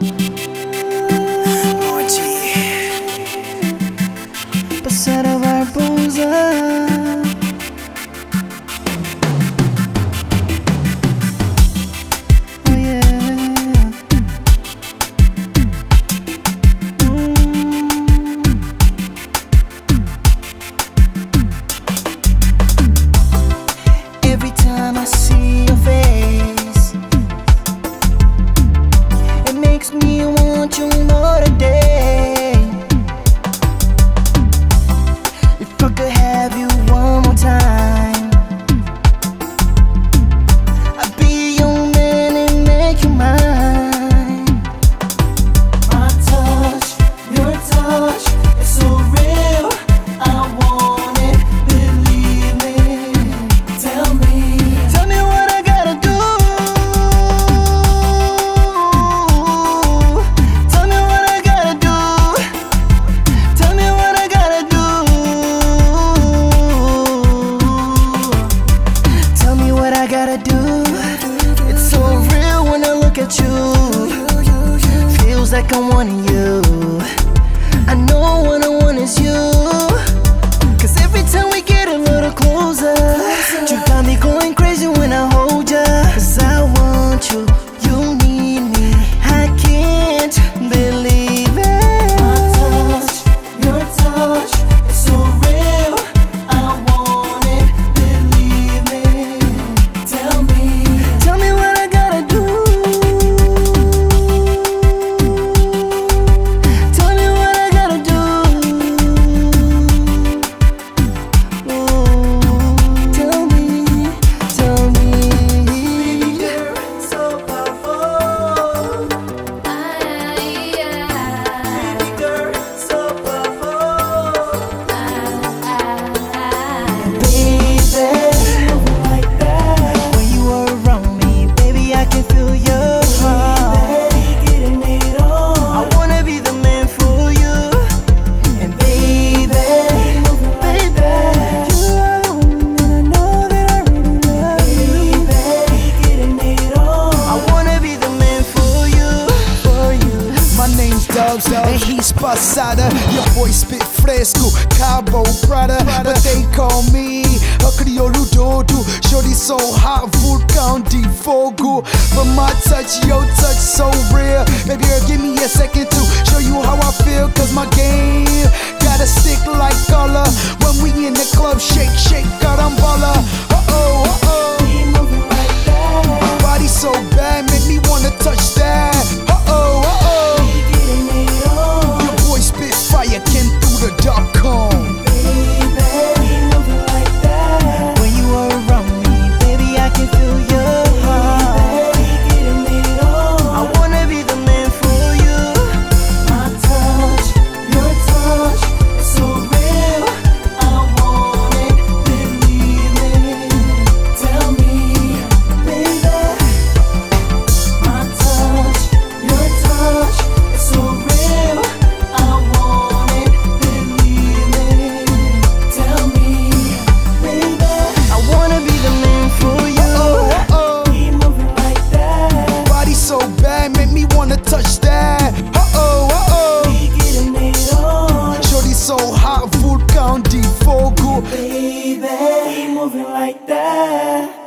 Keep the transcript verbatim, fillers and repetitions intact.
Passaram barbosa. Oh yeah. Mm. Every time I see your face, it makes me want you more today. If I could have you one more time, I'd be your man and make you mine. My touch, your touch, it's so real. I want it, believe me. Tell me, tell me what I gotta do. Tell me what I gotta do. Tell me what I gotta do. Tell me what I gotta do. It's so real when I look at you. Feels like I'm wanting you. I know what I want is you. Cause every time we get a little closer, you got me going crazy when I hold ya. Cause I want you, you need me. I can't believe it. My touch, your touch, it's so real. I want it, believe me. Tell me, tell me what I gotta do. Tell me what I gotta do. Oh, tell me, tell me. Baby, you're so powerful. Baby girl, so powerful. Baby, moving like that. When you are around me, baby, I can feel your heart. Getting it on. I wanna be the man for you. And baby, baby, you are the one, and I know that I really love you. Baby, getting it on. I wanna be the man for you, for you. My name's Dubs, and he's Passada. Your boy spit fresco, Cabo Prada, but they call me a Criollo Dodo. Shorty so hot, Vulcan de Fogo. But my touch, your touch so real. Baby girl, give me a second to show you how I feel. Cause my game got a stick like color. When we in the club, shake, shake, carambala. Uh-oh, uh-oh. Body so bad, make me wanna touch that. Uh-oh, uh-oh. Your boy spit fire, Ken through the dot com. When you are around me, baby, I can feel your heart. I wanna be the man for you. My touch, your touch, it's so real. I want it, believe me. Tell me, baby. My touch, your touch, it's so real. I want it, believe me. Tell me, baby. I wanna be the man for you. Uh-oh, Be moving like that. body so bad, make me wanna touch that. Uh-oh, uh-oh. Be getting it on. Shorty so hot, Vulcan de Fogo. Baby, moving like that.